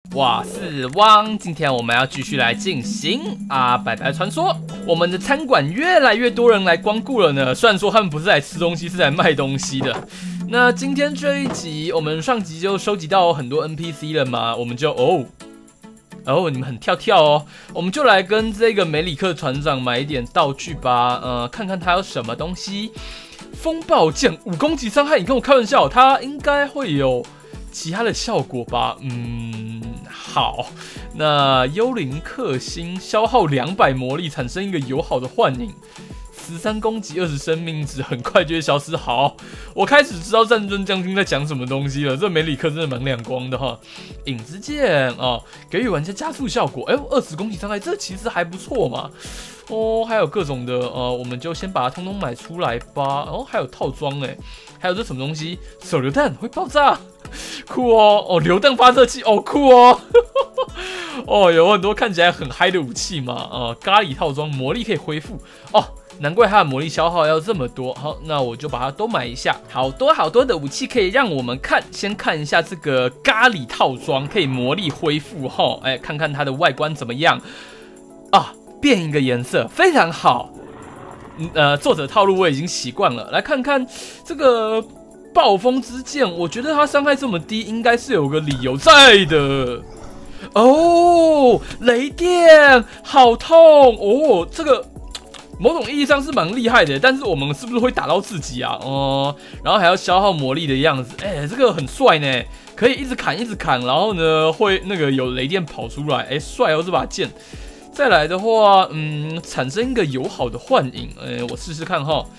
我是汪，今天我们要继续来进行百白传说。我们的餐馆越来越多人来光顾了呢，虽然说他们不是来吃东西，是来卖东西的。那今天这一集，我们上集就收集到很多 NPC 了嘛，我们就你们很跳哦，我们就来跟这个梅里克船长买一点道具吧，看看他有什么东西。风暴剑5攻击伤害，你跟我开玩笑，他应该会有其他的效果吧？好，那幽灵克星消耗200魔力，产生一个友好的幻影，13攻击20生命值，很快就会消失。好，我开始知道战争将军在讲什么东西了。这梅里克真的蛮亮光的哈。影之剑给予玩家加速效果，20攻击伤害，这其实还不错嘛。还有各种的我们就先把它通通买出来吧。还有套装还有这什么东西？手榴弹会爆炸，酷哦！榴弹发射器酷哦！有很多看起来很嗨的武器嘛咖喱套装，魔力可以恢复难怪它的魔力消耗要这么多。好，那我就把它都买一下。好多的武器可以让我们看，先看一下这个咖喱套装，可以魔力恢复看看它的外观怎么样变一个颜色，非常好。作者套路我已经习惯了。来看看这个暴风之剑，我觉得它伤害这么低，应该是有个理由在的。雷电好痛这个某种意义上是蛮厉害的，但是我们是不是会打到自己啊？然后还要消耗魔力的样子，这个很帅呢，可以一直砍，然后呢会那个有雷电跑出来，帅这把剑。再来的话，产生一个友好的幻影，我试试看哈，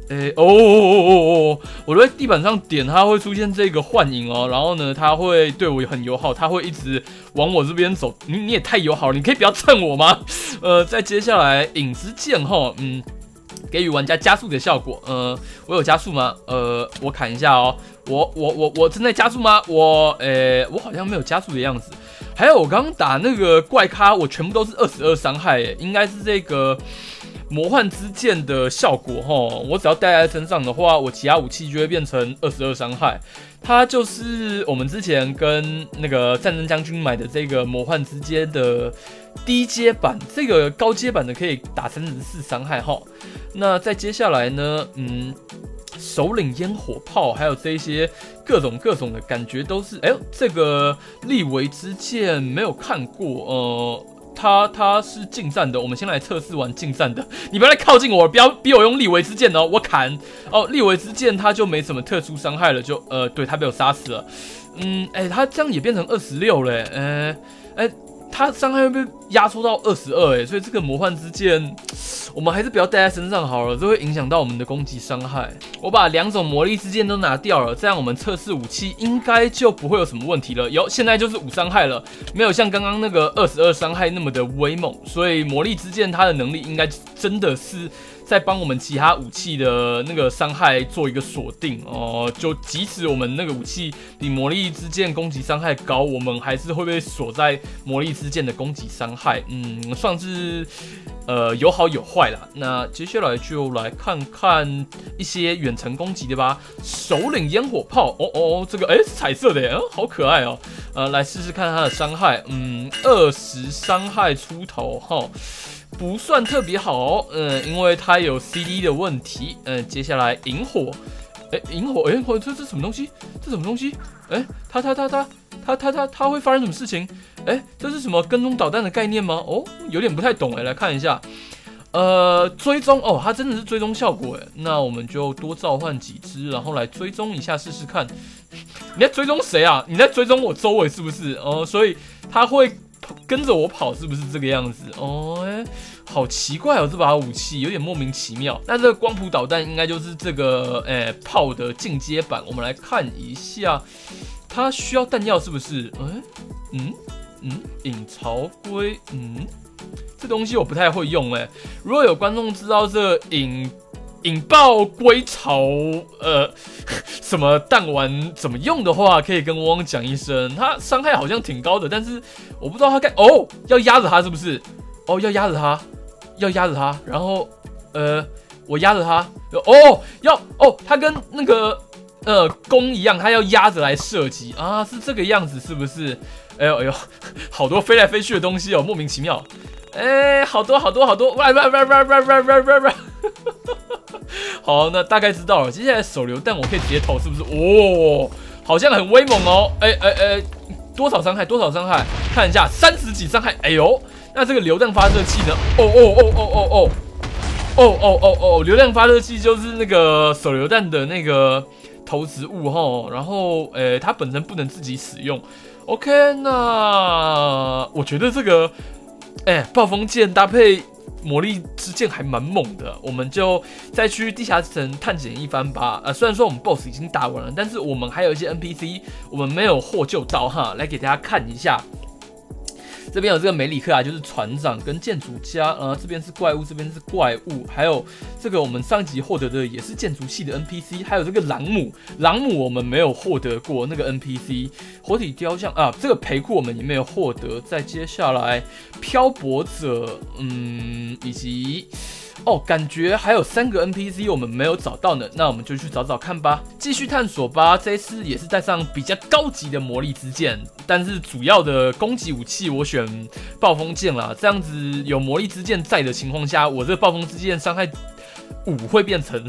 我在地板上点，它会出现这个幻影然后呢，它会对我很友好，它会一直往我这边走，你也太友好了，你可以不要蹭我吗？再接下来影之剑哈，给予玩家加速的效果，我有加速吗？我看一下我正在加速吗？我好像没有加速的样子。还有我刚刚打那个怪咖，我全部都是22伤害应该是这个魔幻之剑的效果我只要带在身上的话，我其他武器就会变成22伤害。它就是我们之前跟那个战争将军买的这个魔幻之剑的低阶版，这个高阶版的可以打34伤害那再接下来呢，首领烟火炮，还有这一些各种的感觉都是，这个利维之剑没有看过，它是近战的，我们先来测试完近战的。你不要来靠近我，不要逼我用利维之剑我砍利维之剑它就没什么特殊伤害了，就对，它被我杀死了。它这样也变成26了它伤害会被压缩到22所以这个魔幻之剑我们还是不要带在身上好了，这会影响到我们的攻击伤害。我把2种魔力之剑都拿掉了，这样我们测试武器应该就不会有什么问题了。现在就是5伤害了，没有像刚刚那个22伤害那么的威猛，所以魔力之剑它的能力应该真的是在帮我们其他武器的那个伤害做一个锁定就即使我们那个武器比魔力之剑攻击伤害高，我们还是会被锁在魔力之剑的攻击伤害，算是有好有坏啦。那接下来就来看看一些远程攻击的吧。首领烟火炮，这个是彩色的好可爱来试试看它的伤害，20伤害出头不算特别好因为它有 CD 的问题。接下来萤火，萤火，这什么东西？这什么东西？它会发生什么事情？这是什么跟踪导弹的概念吗？有点不太懂来看一下。追踪它真的是追踪效果那我们就多召唤几只，然后来追踪一下试试看。你在追踪谁啊？你在追踪我周围是不是？所以它会跟着我跑，是不是这个样子？好奇怪这把武器有点莫名其妙。那这个光谱导弹应该就是这个炮的进阶版，我们来看一下，它需要弹药是不是？引潮龟，这东西我不太会用如果有观众知道这引爆龟巢什么弹丸怎么用的话，可以跟汪汪讲一声。它伤害好像挺高的，但是我不知道它要压着它是不是？要压着它，然后我压着它，它跟那个弓一样，它要压着来射击啊，是这个样子是不是？ 哎呦哎呦，好多飞来飞去的东西哦，莫名其妙。哎，好多，喂！好，那大概知道了。接下来手榴弹我可以直接投，是不是？哦，好像很威猛哦。多少伤害？看一下，30几伤害。哎呦，那这个榴弹发射器呢？榴弹发射器就是那个手榴弹的那个投掷物哈。然后，它本身不能自己使用。OK， 那我觉得这个。暴风剑搭配魔力之剑还蛮猛的，我们就再去地下城探险一番吧。虽然说我们 BOSS 已经打完了，但是我们还有一些 NPC 我们没有获救到哈，来给大家看一下。这边有这个梅里克啊，就是船长跟建筑家，这边是怪物，这边是怪物，还有这个我们上集获得的也是建筑系的 NPC， 还有这个朗姆我们没有获得过那个 NPC， 活体雕像啊，这个陪库我们也没有获得。再接下来漂泊者，以及感觉还有3个 NPC 我们没有找到呢，那我们就去找找看吧，继续探索吧。这一次也是带上比较高级的魔力之剑，但是主要的攻击武器我选暴风剑啦，这样子有魔力之剑在的情况下，我这个暴风之剑伤害5会变成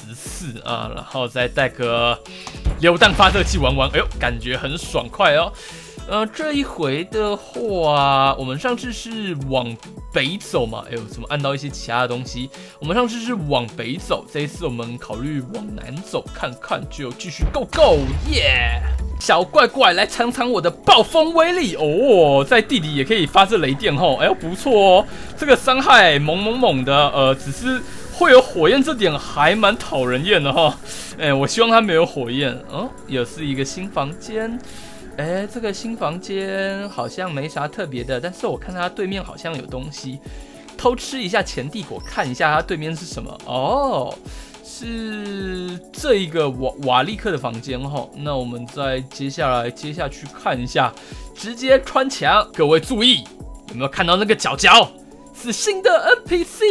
34啊，然后再带个榴弹发射器玩玩，哎呦，感觉很爽快哦。这一回的话，我们上次是往北走嘛，哎呦，怎么按到一些其他的东西？我们上次是往北走，这一次我们考虑往南走看看，就继续 go go 耶！小怪怪来尝尝我的暴风威力哦，在地底也可以发射雷电吼，哎呦不错哦，这个伤害猛的，只是会有火焰这点还蛮讨人厌的哈，我希望它没有火焰哦，也是一个新房间。这个新房间好像没啥特别的，但是我看它对面好像有东西，偷吃一下前帝国，看一下它对面是什么哦，是这一个瓦利克的房间哈。那我们再接下去看一下，直接穿墙。各位注意，有没有看到那个角角？是新的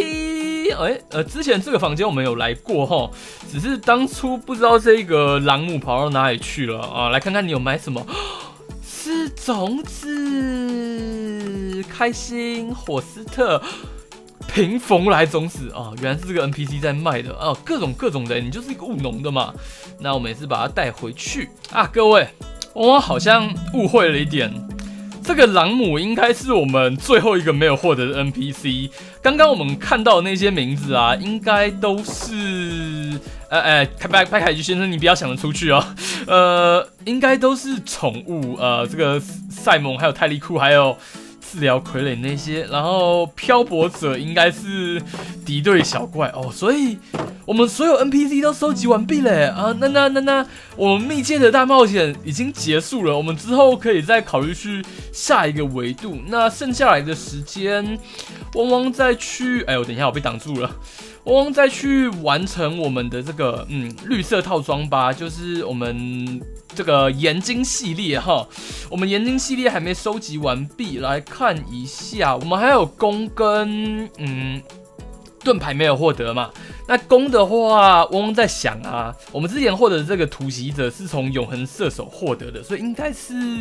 NPC， 之前这个房间我们有来过哈，只是当初不知道这个朗姆跑到哪里去了啊！来看看你有买什么，是种子，开心火斯特，平逢来种子啊，原来是这个 NPC 在卖的啊，各种的，你就是一个务农的嘛。那我们也是把它带回去啊，各位，我好像误会了一点。这个朗姆应该是我们最后一个没有获得的 NPC。刚刚我们看到的那些名字啊，应该都是拜凯居先生，你不要想得出去哦。应该都是宠物，这个赛蒙还有泰利库还有治疗傀儡那些，然后漂泊者应该是敌对小怪哦，所以我们所有 NPC 都收集完毕了啊！那我们密界的大冒险已经结束了，我们之后可以再考虑去下一个维度。那剩下来的时间，汪汪再去，我等一下我被挡住了。汪汪再去完成我们的这个绿色套装吧，就是我们这个岩晶系列哈。我们岩晶系列还没收集完毕，来看一下，我们还有弓跟盾牌没有获得嘛？那弓的话，汪汪在想啊，我们之前获得的这个突袭者是从永恒射手获得的，所以应该是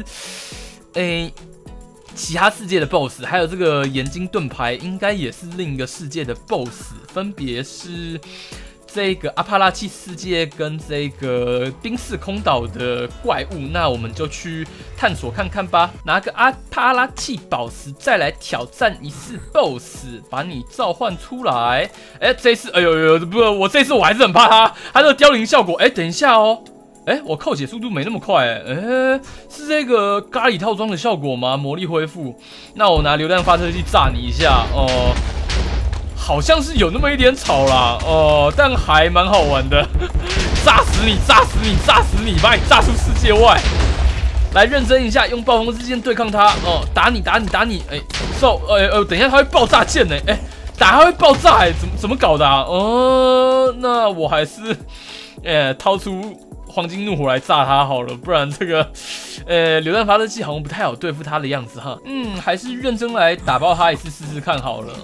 其他世界的 BOSS， 还有这个岩晶盾牌应该也是另一个世界的 BOSS， 分别是这个阿帕拉契世界跟这个冰室空岛的怪物。那我们就去探索看看吧，拿个阿帕拉契宝石再来挑战一次 BOSS， 把你召唤出来。这次不，我这次我还是很怕它的凋零效果。等一下哦。我扣血速度没那么快，是这个咖喱套装的效果吗？魔力恢复，那我拿榴弹发射器炸你一下，好像是有那么一点吵啦，但还蛮好玩的，炸死你，炸死你，炸死你，把你炸出世界外！来认真一下，用暴风之剑对抗他，打你，打你，打你，等一下他会爆炸剑呢，打他会爆炸，怎么搞的啊？那我还是，掏出黄金怒火来炸他好了，不然这个，榴弹发射器好像不太好对付他的样子哈。还是认真来打爆他一次试试看好了。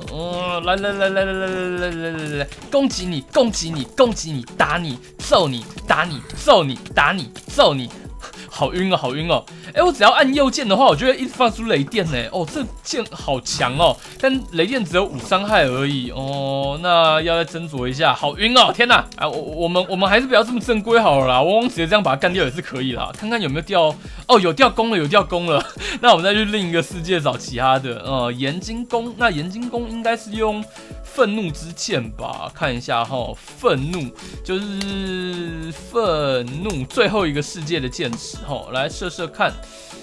来，攻击你，攻击你，攻击你，打你，揍你，打你，揍你，打你，揍你， 好晕哦，好晕哦！哎，我只要按右键的话，我就会一直放出雷电呢。哦，这键好强哦，但雷电只有5伤害而已哦。那要再斟酌一下，好晕哦！天哪！啊，我们还是不要这么正规好了啦。汪汪直接这样把它干掉也是可以啦。看看有没有掉哦，有掉弓了，有掉弓了。那我们再去另一个世界找其他的。岩金弓，那岩金弓应该是用愤怒之剑吧？看一下哈，愤怒就是愤怒最后一个世界的剑齿哈，来射射看。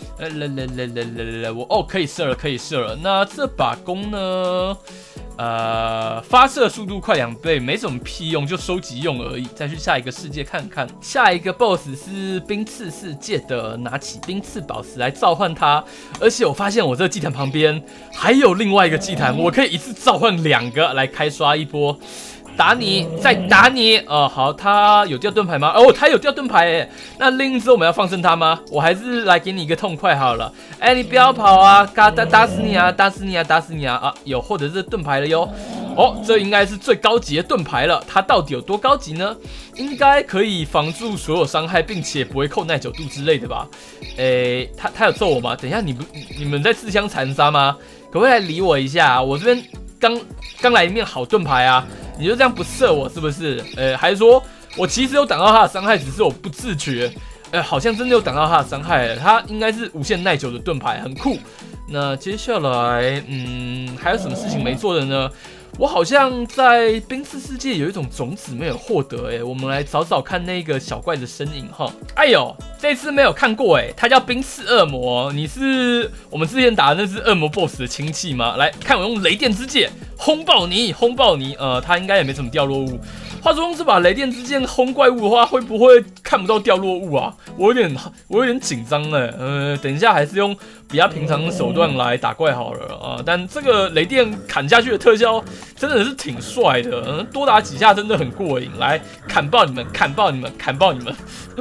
我可以射了，可以射了。那这把弓呢？发射速度快2倍，没什么屁用，就收集用而已。再去下一个世界看看，下一个 BOSS 是冰刺世界的，拿起冰刺宝石来召唤它。而且我发现我这个祭坛旁边还有另外一个祭坛，我可以一次召唤2个来开刷一波。打你，再打你，好，他有掉盾牌吗？哦，他有掉盾牌诶。那另一只我们要放生他吗？我还是来给你一个痛快好了。哎，你不要跑啊，打死你啊，打死你啊，打死你啊！啊，有获得这盾牌了哟。哦，这应该是最高级的盾牌了。它到底有多高级呢？应该可以防住所有伤害，并且不会扣耐久度之类的吧？诶，他有揍我吗？等一下，你们在自相残杀吗？可不可以来理我一下？我这边刚来一面好盾牌啊！你就这样不射我是不是？还是说我其实有挡到他的伤害，只是我不自觉。好像真的有挡到他的伤害，他应该是无限耐久的盾牌，很酷。那接下来，还有什么事情没做的呢？我好像在冰刺世界有一种种子没有获得，我们来找找看那个小怪的身影哈。哎呦，这次没有看过它叫冰刺恶魔，你是我们之前打的那只恶魔 BOSS 的亲戚吗？来看我用雷电之剑轰爆你，轰爆你，他应该也没什么掉落物。话说用这把雷电之剑轰怪物的话，会不会看不到掉落物啊？我有点紧张等一下还是用比较平常的手段来打怪好了啊。但这个雷电砍下去的特效真的是挺帅的，多打几下真的很过瘾。来砍爆你们，砍爆你们，砍爆你们，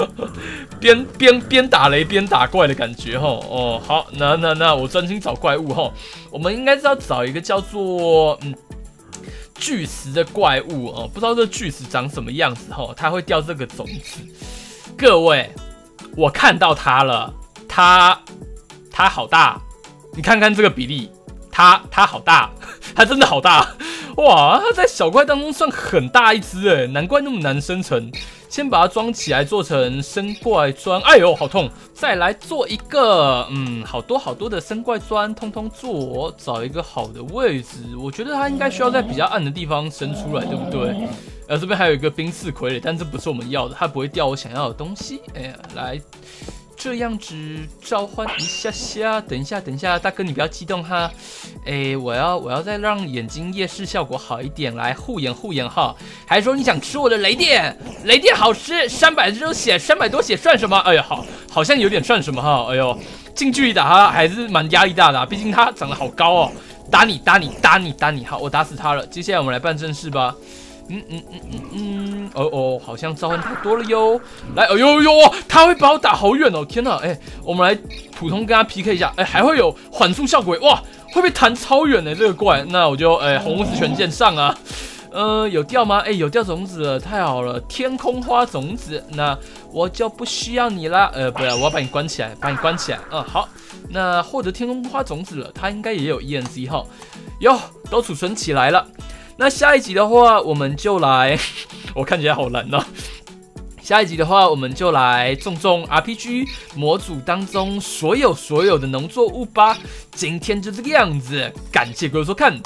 边打雷边打怪的感觉哈。哦，好，那我专心找怪物哈。我们应该是要找一个叫做巨石的怪物不知道这巨石长什么样子它会掉这个种子。各位，我看到它了，它好大，你看看这个比例，它好大，它真的好大，哇！它在小怪当中算很大一只难怪那么难生成。先把它装起来，做成生怪砖。哎呦，好痛！再来做一个，好多的生怪砖，通通做。找一个好的位置，我觉得它应该需要在比较暗的地方生出来，对不对？这边还有一个冰刺傀儡，但这不是我们要的，它不会掉我想要的东西。来。这样子召唤一下下，等一下，大哥你不要激动哈。我要再让眼睛夜视效果好一点，来护眼哈。还说你想吃我的雷电？雷电好吃，300多血，300多血算什么？哎呀，好像有点算什么哈。哎呦，近距离打他还是蛮压力大的，毕竟他长得好高哦。打你，好，我打死他了。接下来我们来办正事吧。好像召唤太多了哟。来，哎呦，他会把我打好远哦！天哪，我们来普通跟他 PK 一下，还会有缓速效果，哇，会被弹超远这个怪。那我就红子拳剑上啊。有掉吗？有掉种子了，太好了，天空花种子。那我就不需要你啦。不然我要把你关起来，好，那获得天空花种子了，它应该也有 ENC 哈。哟，都储存起来了。那下一集的话，我们就来，我看起来好难哦。下一集的话，我们就来种 RPG 模组当中所有的农作物吧。今天就这个样子，感谢各位收看，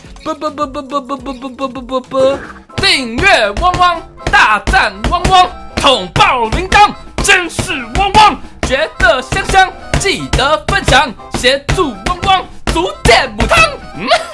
订阅汪汪，大赞汪汪，捅爆铃铛，真是汪汪，觉得香香，记得分享，协助汪汪，逐渐母汤。